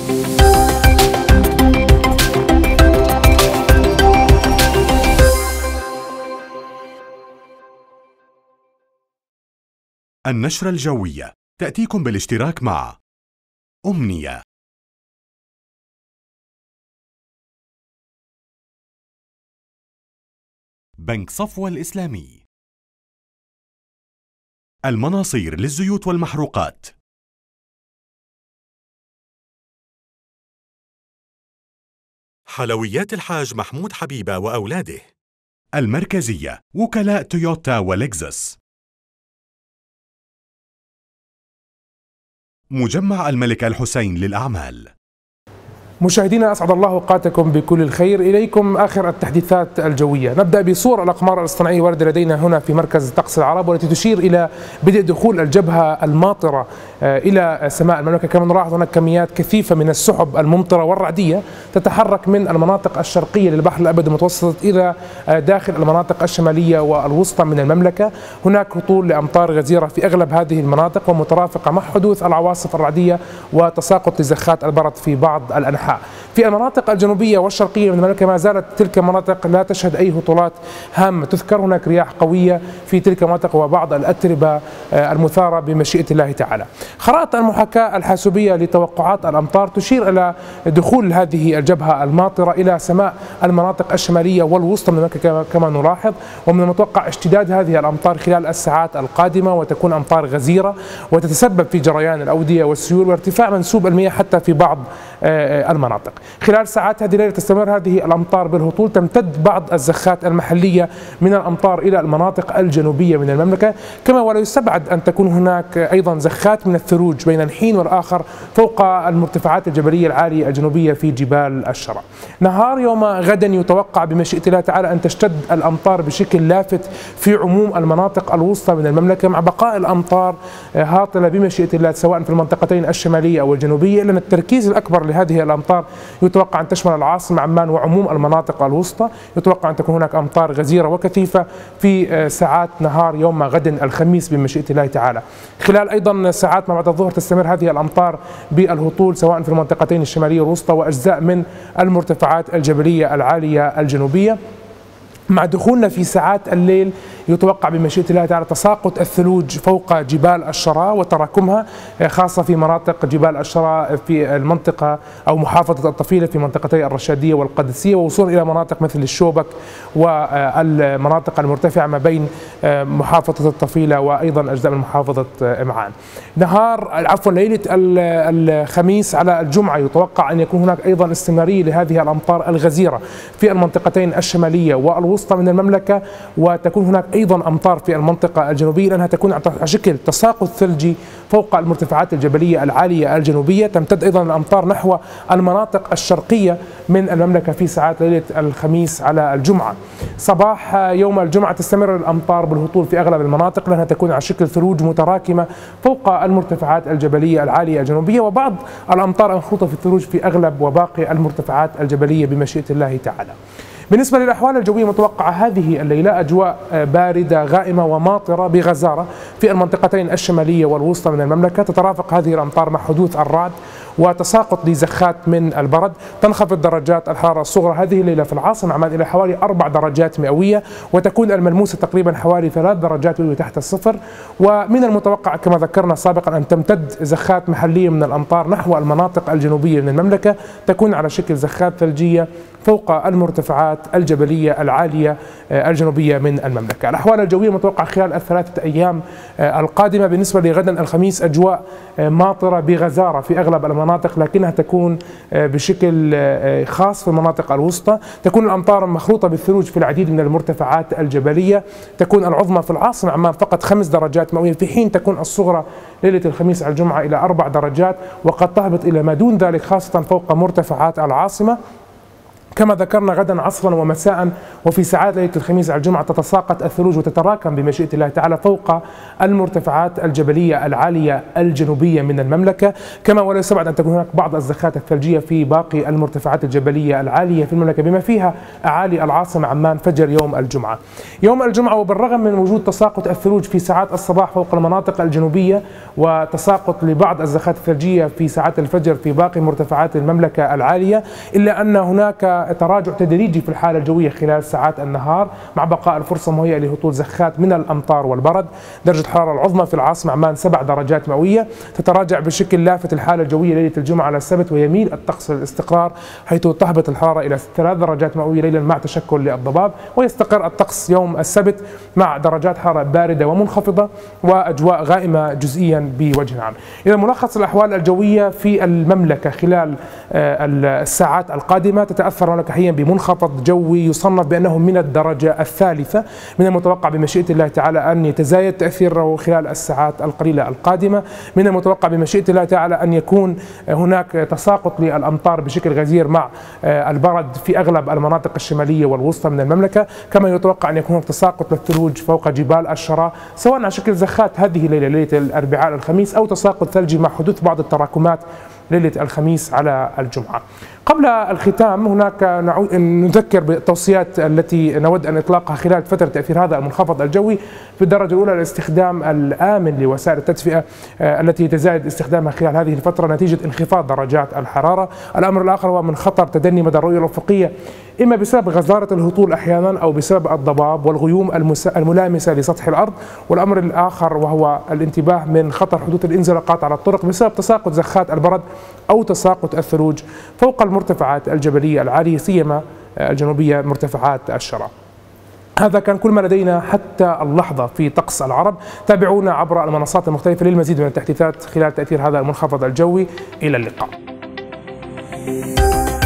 النشرة الجوية تأتيكم بالاشتراك مع أمنية، بنك صفوة الإسلامي، المناصير للزيوت والمحروقات، حلويات الحاج محمود حبيبة وأولاده، المركزية، وكلاء تويوتا ولكزس، مجمع الملك الحسين للأعمال. مشاهدينا أسعد الله أوقاتكم بكل الخير. إليكم آخر التحديثات الجوية. نبدأ بصور الأقمار الاصطناعية واردة لدينا هنا في مركز طقس العرب، والتي تشير إلى بدء دخول الجبهة الماطرة إلى سماء المملكة. كما نلاحظ هناك كميات كثيفة من السحب الممطرة والرعدية تتحرك من المناطق الشرقية للبحر الأبيض المتوسط إلى داخل المناطق الشمالية والوسطى من المملكة. هناك هطول لأمطار غزيرة في أغلب هذه المناطق، ومترافقة مع حدوث العواصف الرعدية وتساقط لزخات البرد في بعض الأنحاء. في المناطق الجنوبية والشرقية من المملكة ما زالت تلك المناطق لا تشهد أي هطولات هامة تذكر. هناك رياح قوية في تلك المناطق وبعض الأتربة المثارة بمشيئة الله تعالى. خرائط المحاكاة الحاسوبية لتوقعات الأمطار تشير إلى دخول هذه الجبهة الماطرة إلى سماء المناطق الشمالية والوسطى من المملكة كما نلاحظ، ومن المتوقع اشتداد هذه الأمطار خلال الساعات القادمة، وتكون أمطار غزيرة وتتسبب في جريان الأودية والسيول وارتفاع منسوب المياه حتى في بعض المناطق. خلال ساعات هذه الليلة تستمر هذه الأمطار بالهطول، تمتد بعض الزخات المحلية من الأمطار إلى المناطق الجنوبية من المملكة، كما ولا يستبعد أن تكون هناك أيضا زخات من الثلوج بين الحين والآخر فوق المرتفعات الجبلية العالية الجنوبية في جبال الشرع. نهار يوم غدا يتوقع بمشيئة الله تعالى أن تشتد الأمطار بشكل لافت في عموم المناطق الوسطى من المملكة، مع بقاء الأمطار هاطلة بمشيئة الله سواء في المنطقتين الشمالية أو الجنوبية، لأن التركيز الأكبر لهذه الأمطار يتوقع أن تشمل العاصمة عمان وعموم المناطق الوسطى. يتوقع أن تكون هناك أمطار غزيرة وكثيفة في ساعات نهار يوم غد الخميس بمشيئة الله تعالى. خلال أيضا ساعات ما بعد الظهر تستمر هذه الأمطار بالهطول سواء في المنطقتين الشمالية والوسطى وأجزاء من المرتفعات الجبلية العالية الجنوبية. مع دخولنا في ساعات الليل يتوقع بمشيئة الله تعالى تساقط الثلوج فوق جبال الشراء وتراكمها، خاصة في مناطق جبال الشراء في المنطقة أو محافظة الطفيلة في منطقتي الرشادية والقادسية، ووصول إلى مناطق مثل الشوبك والمناطق المرتفعة ما بين محافظة الطفيلة وأيضا أجزاء من محافظة معان. ليلة الخميس على الجمعة يتوقع أن يكون هناك أيضا استمرارية لهذه الأمطار الغزيرة في المنطقتين الشمالية والوسطى من المملكة، وتكون هناك أيضا أمطار في المنطقة الجنوبية، لأنها تكون على شكل تساقط ثلجي فوق المرتفعات الجبلية العالية الجنوبية. تمتد أيضا الأمطار نحو المناطق الشرقية من المملكة في ساعات ليلة الخميس على الجمعة. صباح يوم الجمعة تستمر الأمطار بالهطول في أغلب المناطق، لأنها تكون على شكل ثلوج متراكمة فوق المرتفعات الجبلية العالية الجنوبية، وبعض الأمطار المخلوطة في الثلوج في أغلب وباقي المرتفعات الجبلية بمشيئة الله تعالى. بالنسبة للأحوال الجوية متوقعة هذه الليلة أجواء باردة غائمة وماطرة بغزارة في المنطقتين الشمالية والوسطى من المملكة. تترافق هذه الأمطار مع حدوث الرعد وتساقط لزخات من البرد. تنخفض درجات الحرارة الصغرى هذه الليلة في العاصمة عمان إلى حوالي 4 درجات مئوية، وتكون الملموسة تقريبا حوالي 3 درجات مئوية تحت الصفر. ومن المتوقع كما ذكرنا سابقا أن تمتد زخات محلية من الأمطار نحو المناطق الجنوبية من المملكة، تكون على شكل زخات ثلجية فوق المرتفعات الجبلية العالية الجنوبية من المملكة. الأحوال الجوية متوقع خلال الثلاثة أيام القادمة. بالنسبة لغدا الخميس أجواء ماطرة بغزارة في أغلب المناطق، لكنها تكون بشكل خاص في المناطق الوسطى. تكون الأمطار مخلوطة بالثلوج في العديد من المرتفعات الجبلية. تكون العظمى في العاصمة عمان فقط 5 درجات مئوية، في حين تكون الصغرى ليلة الخميس على الجمعة إلى 4 درجات، وقد تهبط إلى ما دون ذلك خاصة فوق مرتفعات العاصمة. كما ذكرنا غدا عصرا ومساء وفي ساعات ليلة الخميس على الجمعة تتساقط الثلوج وتتراكم بمشيئة الله تعالى فوق المرتفعات الجبلية العالية الجنوبية من المملكة، كما ولا يستبعد أن تكون هناك بعض الزخات الثلجية في باقي المرتفعات الجبلية العالية في المملكة بما فيها أعالي العاصمة عمان فجر يوم الجمعة. يوم الجمعة وبالرغم من وجود تساقط الثلوج في ساعات الصباح فوق المناطق الجنوبية وتساقط لبعض الزخات الثلجية في ساعات الفجر في باقي مرتفعات المملكة العالية، إلا أن هناك تراجع تدريجي في الحالة الجوية خلال ساعات النهار مع بقاء الفرصة مهيئة لهطول زخات من الأمطار والبرد. درجة الحرارة العظمى في العاصمة عمان 7 درجات مئوية، تتراجع بشكل لافت الحالة الجوية ليلة الجمعة على السبت ويميل الطقس للاستقرار، حيث تهبط الحرارة إلى 3 درجات مئوية ليلا مع تشكل للضباب، ويستقر الطقس يوم السبت مع درجات حرارة باردة ومنخفضة وأجواء غائمة جزئيا بوجه عام. إذا ملخص الأحوال الجوية في المملكة خلال الساعات القادمة: تتأثر المملكة حاليا بمنخفض جوي يصنف بأنه من الدرجة الثالثة، من المتوقع بمشيئة الله تعالى أن يتزايد تأثيره خلال الساعات القليلة القادمة، من المتوقع بمشيئة الله تعالى أن يكون هناك تساقط للأمطار بشكل غزير مع البرد في أغلب المناطق الشمالية والوسطى من المملكة، كما يتوقع أن يكون هناك تساقط للثلوج فوق جبال الشراء سواء على شكل زخات هذه الليلة ليلة الأربعاء الخميس أو تساقط ثلجي مع حدوث بعض التراكمات ليلة الخميس على الجمعة. قبل الختام هناك نذكر بالتوصيات التي نود أن إطلاقها خلال فترة تأثير هذا المنخفض الجوي. في الدرجة الأولى الاستخدام الآمن لوسائل التدفئة التي يتزايد استخدامها خلال هذه الفترة نتيجة انخفاض درجات الحرارة. الأمر الآخر هو من خطر تدني مدى الرؤية الأفقية إما بسبب غزارة الهطول أحيانا أو بسبب الضباب والغيوم الملامسة لسطح الأرض. والأمر الآخر وهو الانتباه من خطر حدوث الانزلاقات على الطرق بسبب تساقط زخات البرد أو تساقط الثلوج فوق المرتفعات الجبلية العالية سيما الجنوبية مرتفعات الشراء. هذا كان كل ما لدينا حتى اللحظة في طقس العرب. تابعونا عبر المنصات المختلفة للمزيد من التحديثات خلال تأثير هذا المنخفض الجوي. إلى اللقاء.